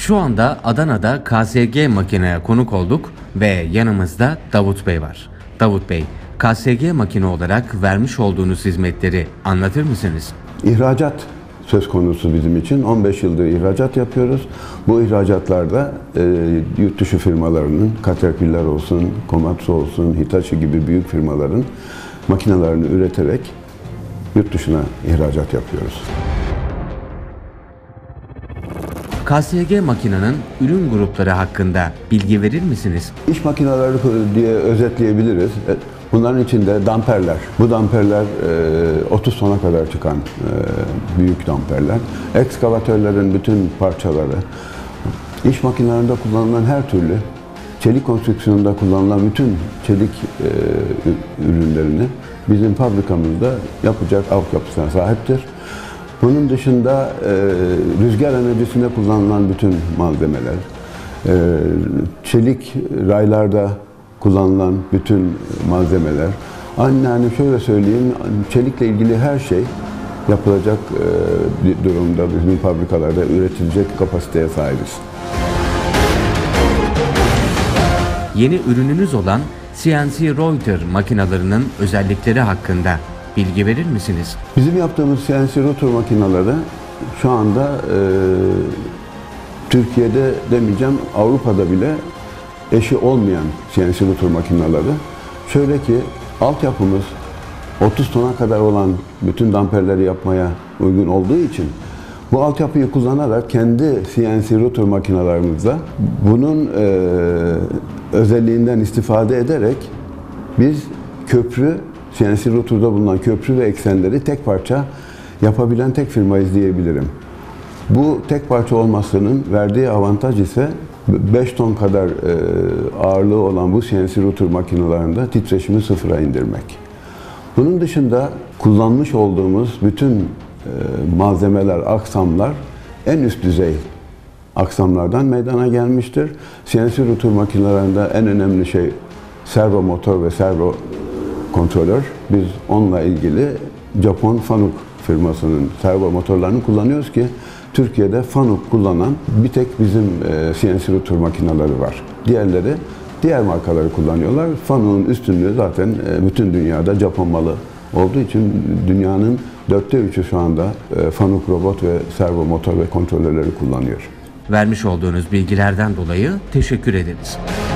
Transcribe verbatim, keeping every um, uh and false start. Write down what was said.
Şu anda Adana'da K S G makineye konuk olduk ve yanımızda Davut Bey var. Davut Bey, K S G makine olarak vermiş olduğunuz hizmetleri anlatır mısınız? İhracat söz konusu bizim için. on beş yıldır ihracat yapıyoruz. Bu ihracatlarda e, yurt dışı firmalarının, Caterpillar olsun, Komatsu olsun, Hitachi gibi büyük firmaların makinelerini üreterek yurt dışına ihracat yapıyoruz. K S G makinenin ürün grupları hakkında bilgi verir misiniz? İş makineleri diye özetleyebiliriz. Bunların içinde damperler. Bu damperler otuz tona kadar çıkan büyük damperler. Ekskavatörlerin bütün parçaları, iş makinelerinde kullanılan her türlü, çelik konstrüksiyonunda kullanılan bütün çelik ürünlerini bizim fabrikamızda yapacak altyapısına sahiptir. Bunun dışında e, rüzgar enerjisinde kullanılan bütün malzemeler, e, çelik raylarda kullanılan bütün malzemeler, yani şöyle söyleyeyim, çelikle ilgili her şey yapılacak e, durumda bizim fabrikalarda üretilecek kapasiteye sahibiz. Yeni ürününüz olan C N C Router makinalarının özellikleri hakkında bilgi verir misiniz? Bizim yaptığımız C N C Router makineleri şu anda e, Türkiye'de demeyeceğim, Avrupa'da bile eşi olmayan C N C Router makineleri. Şöyle ki, altyapımız otuz tona kadar olan bütün damperleri yapmaya uygun olduğu için bu altyapıyı kullanarak kendi C N C Router makinelerimizde bunun e, özelliğinden istifade ederek biz köprü, C N C Router'da bulunan köprü ve eksenleri tek parça yapabilen tek firmayız diyebilirim. Bu tek parça olmasının verdiği avantaj ise beş ton kadar e, ağırlığı olan bu C N C Router makinelerinde titreşimi sıfıra indirmek. Bunun dışında kullanmış olduğumuz bütün e, malzemeler, aksamlar en üst düzey aksamlardan meydana gelmiştir. C N C Router makinelerinde en önemli şey servo motor ve servo kontrolör. Biz onunla ilgili Japon Fanuc firmasının servo motorlarını kullanıyoruz ki Türkiye'de Fanuc kullanan bir tek bizim C N C Router makineleri var. Diğerleri diğer markaları kullanıyorlar. Fanuc'un üstünlüğü zaten bütün dünyada Japon malı olduğu için dünyanın dörtte üçü şu anda Fanuc robot ve servo motor ve kontrolörleri kullanıyor. Vermiş olduğunuz bilgilerden dolayı teşekkür ederiz.